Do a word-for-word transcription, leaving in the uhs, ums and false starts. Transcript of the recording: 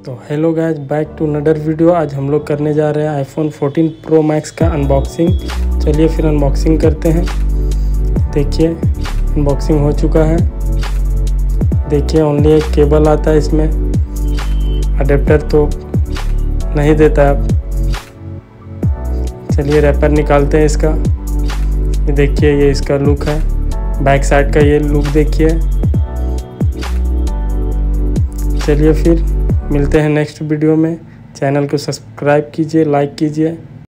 तो hello guys, back to another video. आज हम लोग करने जा रहे हैं आईफोन फोर्टीन प्रो मैक्स का अनबॉक्सिंग। चलिए फिर अनबॉक्सिंग करते हैं। देखिए अनबॉक्सिंग हो चुका है। देखिए ओनली एक केबल आता है इसमें, अडेप्टर तो नहीं देता है। चलिए रैपर निकालते हैं इसका। ये देखिए ये इसका लुक है, बैक साइड का ये लुक देखिए। चलिए फिर मिलते हैं नेक्स्ट वीडियो में। चैनल को सब्सक्राइब कीजिए, लाइक कीजिए।